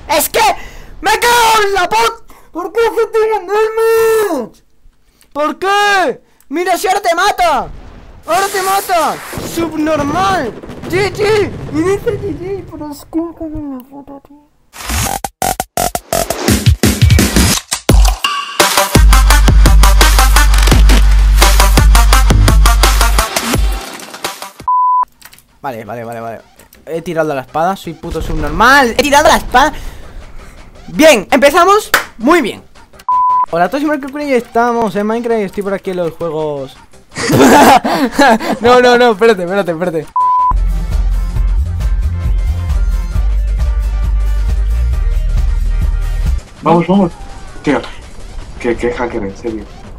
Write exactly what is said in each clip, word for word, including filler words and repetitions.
¡Es que me cago en la pot! ¿Por qué se tiran damage? ¿Por qué? ¡Mira si ahora te mata! ¡Ahora te mata! ¡Subnormal! ¡G G! Y dice G G, pero es que me cago en la puta, tío. Vale, vale, vale, vale. He tirado la espada, soy puto subnormal. He tirado la espada. Bien, empezamos muy bien. Hola a todos y Marco, y estamos en Minecraft y estoy por aquí en los juegos. No, no, no, espérate, espérate, espérate. Vamos, vamos. Tío, que, que hacker, en serio.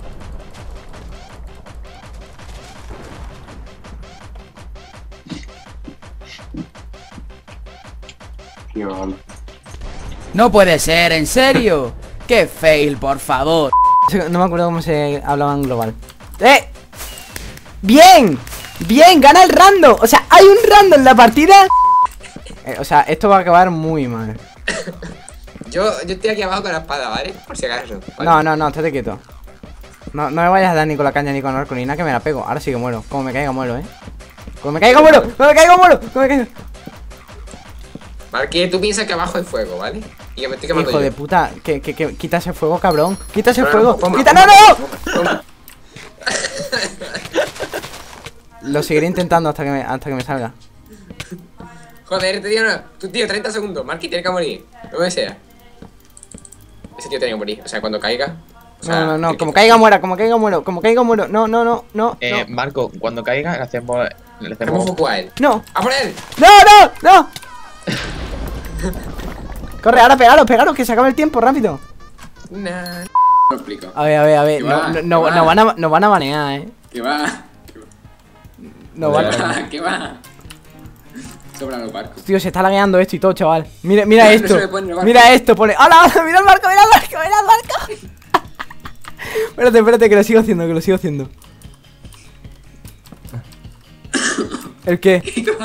Tío, vale. No puede ser, ¿en serio? ¡Qué fail, por favor! No me acuerdo cómo se hablaba en global. ¡Eh! ¡Bien! ¡Bien! ¡Gana el random! O sea, hay un random en la partida. eh, O sea, esto va a acabar muy mal. Yo, yo estoy aquí abajo con la espada, ¿vale? Por si acaso. ¿vale? No, no, no, estate quieto. No, no me vayas a dar ni con la caña ni con el arco ni nada, que me la pego. Ahora sí que muero. Como me caiga muero, eh. Como me caiga muero. Como me caiga muero. Como me caiga. Marquí, tú piensas que abajo hay fuego, ¿vale? Y que me estoy quemando Hijo yo. de puta, que, que, que quita ese fuego, cabrón. Quita ese Pero, fuego. toma, ¡Quita! toma, ¡No, no! toma. Lo seguiré intentando hasta que me, hasta que me salga. Joder, este tío no. Tu tío, treinta segundos. Marquí, tiene que morir. No me sea. Ese tío tiene que morir. O sea, cuando caiga. O sea, No, no, no, el como que- caiga muera, como caiga muero, como caiga muero. No, no, no, no. Eh, no. Marco, cuando caiga le hacemos. Le Hacemos hacemos. foco a él. No, ¡A por él! no, no, no. Corre, ahora pegaros, pegaros, que se acaba el tiempo, rápido. Nah. No lo explico. A ver, a ver, a ver. Que No, va, no, que no, va. no van a, no van a banear, eh. Que va. No Que van a... va, que va. Sobran los barcos. Tío, se está lagueando esto y todo, chaval. Mira, mira No, no esto. se me pone el barco. Mira esto, pone. ¡Hala, hala! ¡Mira el barco, mira el barco, mira el barco! Espérate, espérate, que lo sigo haciendo, que lo sigo haciendo. ¿El qué?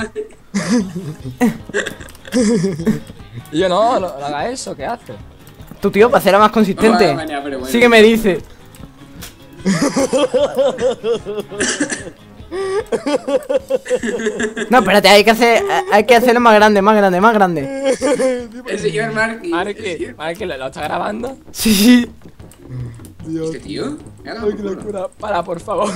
Y yo no, no, no haga eso, ¿qué hace? Tu tío, para ser más consistente. No me va a banear, pero bueno. Sí que me dice. No, espérate, hay que hacer, hay que hacerlo más grande, más grande, más grande. El señor Marquí. Marky, Marky, ¿lo, lo está grabando? Sí, sí. ¿Este tío? Me ha dado Ay, por qué culo. locura. Para, por favor.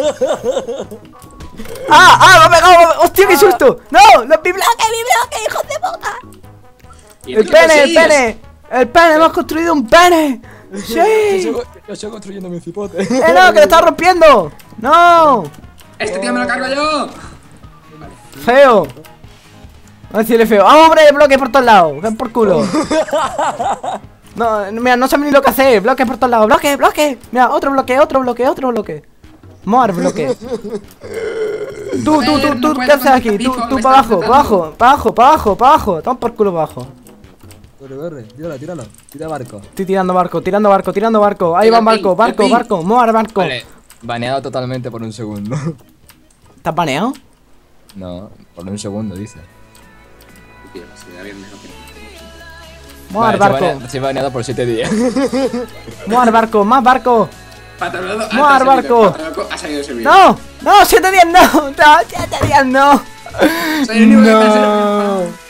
¡Ah! ¡Ah! ¡Me ha pegado! me ha- ¡Hostia, qué susto! ¡No! ¡No, mi bloque, mi bloque, hijos de puta! ¿Y ¡El esto qué pene, el cosillas? pene! ¡El pene! ¡Hemos construido un pene! Yo ¡Sí! sigo, yo sigo construyendo mi cipote. ¡Eh, no! ¡Que lo está rompiendo! ¡No! Este tío me lo cargo yo. ¡Feo! Vamos a decirle feo. ¡Vamos, hombre! ¡Bloques por todos lados! ¡Ven por culo! No, mira, no sabe ni lo que hacer. Bloques por todos lados. ¡Bloque, bloque! Mira, otro bloque, otro bloque, otro bloque. More bloque. Tú, tú, tú, tú, ¿qué haces aquí? Tú, tú, para abajo, para abajo, para abajo, para abajo, para abajo. Toma por culo para abajo. Corre, corre, tíralo, tíralo. Tira barco. Estoy tirando barco, tirando barco, tirando barco. Ahí va Tira el barco, pin, barco, el pin. barco. More barco. Vale, baneado totalmente por un segundo. ¿Estás baneado? No, por un segundo, dice. Tío, se me da bien mejor que- More Vale, barco, Estoy baneado por siete días. more barco, más barco. Patrolado. ah, Muar, ha salido, barco. patrolado, Ha salido el servidor. No, no, siete días no. No, siete días no. Soy el único que está en el- No.